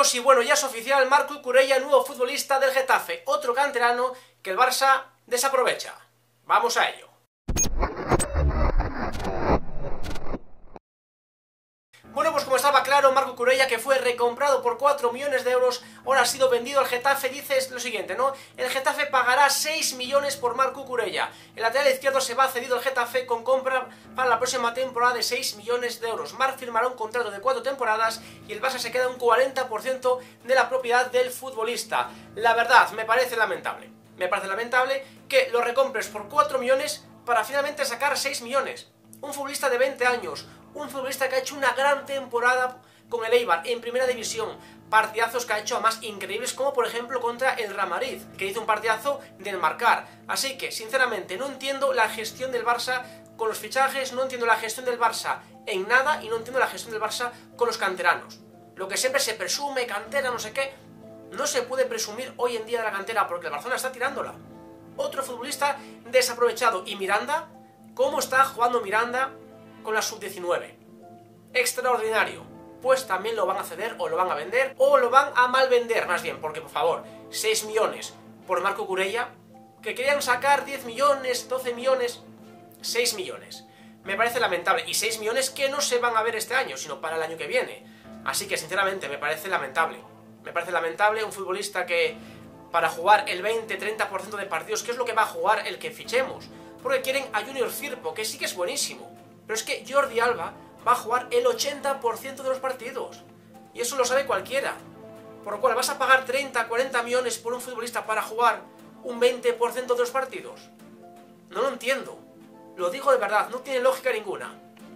amigos, y bueno, ya es oficial, Marc Cucurella, nuevo futbolista del Getafe, otro canterano que el Barça desaprovecha. Vamos a ello. Bueno, pues como estaba claro, Marc Cucurella, que fue recomprado por 4 millones de euros, ahora ha sido vendido al Getafe. Dice lo siguiente, ¿no? El Getafe pagará 6 millones por Marc Cucurella. El lateral izquierdo se va cedido al Getafe con compra para la próxima temporada de 6 millones de euros. Marc firmará un contrato de 4 temporadas y el Barça se queda un 40% de la propiedad del futbolista. La verdad, me parece lamentable. Me parece lamentable que lo recompres por 4 millones para finalmente sacar 6 millones. Un futbolista de 20 años, un futbolista que ha hecho una gran temporada con el Eibar en primera división, partidazos que ha hecho además increíbles, como por ejemplo contra el Real Madrid, que hizo un partidazo de enmarcar. Así que, sinceramente, no entiendo la gestión del Barça con los fichajes, no entiendo la gestión del Barça en nada y no entiendo la gestión del Barça con los canteranos. Lo que siempre se presume, cantera, no sé qué, no se puede presumir hoy en día de la cantera porque el Barcelona está tirándola. Otro futbolista desaprovechado. Y Miranda, ¿cómo está jugando Miranda con la sub-19? Extraordinario. Pues también lo van a ceder o lo van a vender o lo van a mal vender, más bien, porque por favor, 6 millones por Marc Cucurella, que querían sacar 10 millones, 12 millones, 6 millones. Me parece lamentable, y 6 millones que no se van a ver este año, sino para el año que viene. Así que sinceramente me parece lamentable. Me parece lamentable un futbolista que para jugar el 20-30% de partidos, que es lo que va a jugar el que fichemos, porque quieren a Junior Firpo, que sí que es buenísimo, pero es que Jordi Alba va a jugar el 80% de los partidos, y eso lo sabe cualquiera. Por lo cual, ¿vas a pagar 30-40 millones por un futbolista para jugar un 20% de los partidos? No lo entiendo, lo digo de verdad, no tiene lógica ninguna.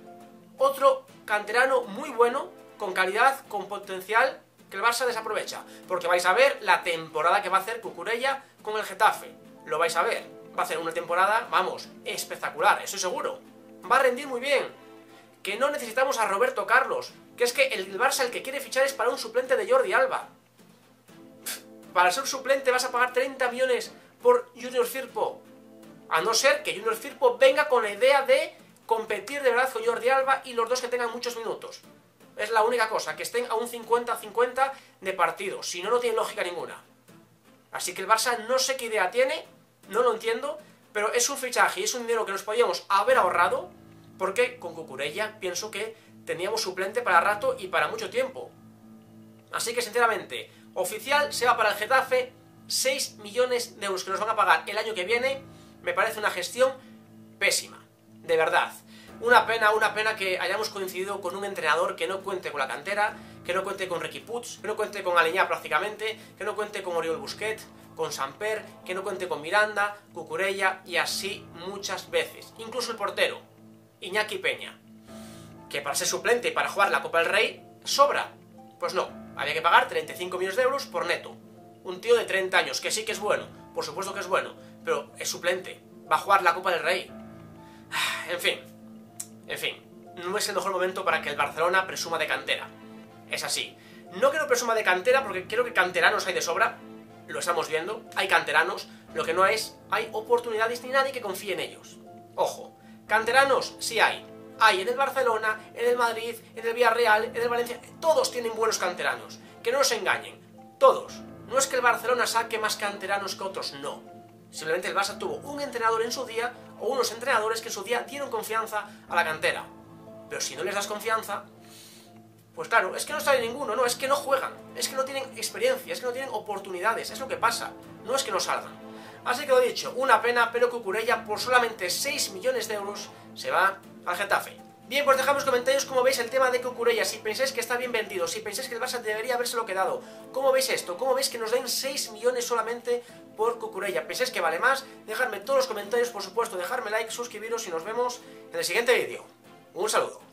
Otro canterano muy bueno, con calidad, con potencial, que el Barça desaprovecha, porque vais a ver la temporada que va a hacer Cucurella con el Getafe, lo vais a ver, va a hacer una temporada, vamos, espectacular, estoy seguro, va a rendir muy bien, que no necesitamos a Roberto Carlos, que es que el Barça el que quiere fichar es para un suplente de Jordi Alba. Para ser suplente vas a pagar 30 millones por Junior Firpo, a no ser que Junior Firpo venga con la idea de competir de verdad con Jordi Alba y los dos que tengan muchos minutos. Es la única cosa, que estén a un 50-50 de partidos, si no, no tiene lógica ninguna. Así que el Barça no sé qué idea tiene, no lo entiendo, pero es un fichaje y es un dinero que nos podíamos haber ahorrado, porque con Cucurella pienso que teníamos suplente para rato y para mucho tiempo. Así que sinceramente, oficial, se va para el Getafe, 6 millones de euros que nos van a pagar el año que viene, me parece una gestión pésima, de verdad. Una pena que hayamos coincidido con un entrenador que no cuente con la cantera, que no cuente con Riqui Puig, que no cuente con Aleñá prácticamente, que no cuente con Oriol Busquets, con Samper, que no cuente con Miranda, Cucurella y así muchas veces. Incluso el portero, Iñaki Peña, que para ser suplente y para jugar la Copa del Rey sobra. Pues no, había que pagar 35 millones de euros por Neto. Un tío de 30 años, que sí que es bueno, por supuesto que es bueno, pero es suplente, va a jugar la Copa del Rey. En fin, no es el mejor momento para que el Barcelona presuma de cantera. Es así. No que no presuma de cantera porque creo que canteranos hay de sobra, lo estamos viendo, hay canteranos, lo que no es, hay oportunidades ni nadie que confíe en ellos. Ojo, canteranos sí hay. Hay en el Barcelona, en el Madrid, en el Villarreal, en el Valencia, todos tienen buenos canteranos. Que no nos engañen, todos. No es que el Barcelona saque más canteranos que otros, no. Simplemente el Barça tuvo un entrenador en su día, o unos entrenadores que en su día dieron confianza a la cantera. Pero si no les das confianza, pues claro, es que no sale ninguno, no, es que no juegan, es que no tienen experiencia, es que no tienen oportunidades, es lo que pasa, no es que no salgan. Así que lo dicho, una pena, pero Cucurella por solamente 6 millones de euros se va al Getafe. Bien, pues dejamos en los comentarios cómo veis el tema de Cucurella, si pensáis que está bien vendido, si pensáis que el Barça debería habérselo quedado, cómo veis esto, cómo veis que nos den 6 millones solamente por Cucurella, pensáis que vale más, dejadme todos los comentarios, por supuesto, dejadme like, suscribiros y nos vemos en el siguiente vídeo. Un saludo.